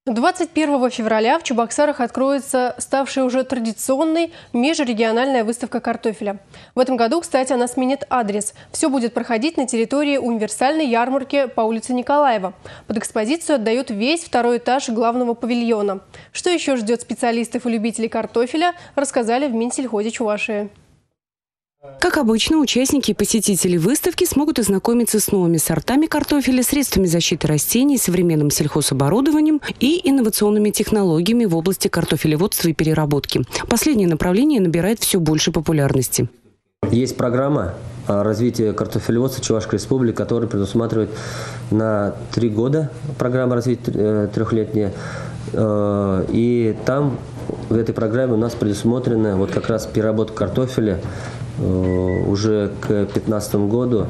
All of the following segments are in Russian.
21 февраля в Чебоксарах откроется ставшая уже традиционной межрегиональная выставка картофеля. В этом году, кстати, она сменит адрес. Все будет проходить на территории универсальной ярмарки по улице Николаева. Под экспозицию отдают весь второй этаж главного павильона. Что еще ждет специалистов и любителей картофеля, рассказали в Минсельхозе Чувашии. Как обычно, участники и посетители выставки смогут ознакомиться с новыми сортами картофеля, средствами защиты растений, современным сельхозоборудованием и инновационными технологиями в области картофелеводства и переработки. Последнее направление набирает все больше популярности. Есть программа развития картофелеводства Чувашской Республики, которая предусматривает на 3 года программа развития трехлетняя. И там в этой программе у нас предусмотрена вот как раз переработка картофеля. Уже к 2015 году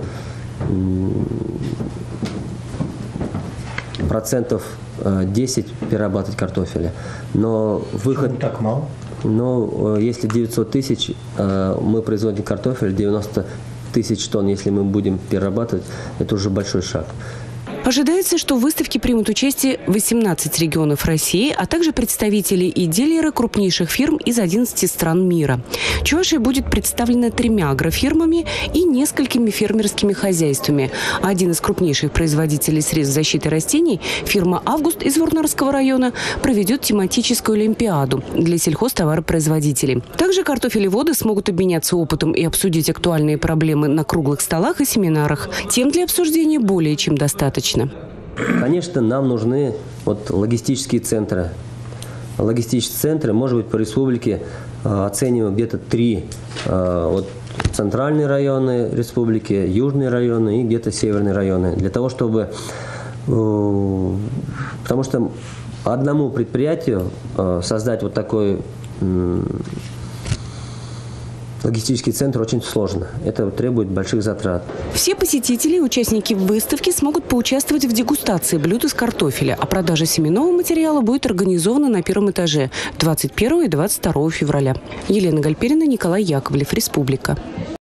процентов 10 перерабатывать картофеля. Но выход... Почему так мало? Но если 900 тысяч мы производим картофель, 90 тысяч тонн, если мы будем перерабатывать, это уже большой шаг. Ожидается, что в выставке примут участие 18 регионов России, а также представители и дилеры крупнейших фирм из 11 стран мира. Чувашия будет представлена 3 агрофирмами и несколькими фермерскими хозяйствами. Один из крупнейших производителей средств защиты растений, фирма «Август» из Воронежского района, проведет тематическую олимпиаду для сельхозтоваропроизводителей. Также картофелеводы смогут обменяться опытом и обсудить актуальные проблемы на круглых столах и семинарах. Тем для обсуждения более чем достаточно. Конечно, нам нужны логистические центры. Логистические центры, может быть, по республике оцениваем где-то 3. Центральные районы республики, южные районы и где-то северные районы. Для того, чтобы... Потому что одному предприятию создать вот такой... Логистический центр очень сложно. Это требует больших затрат. Все посетители и участники выставки смогут поучаствовать в дегустации блюд из картофеля, а продажа семенного материала будет организована на 1-м этаже 21 и 22 февраля. Елена Гальперина, Николай Яковлев, Республика.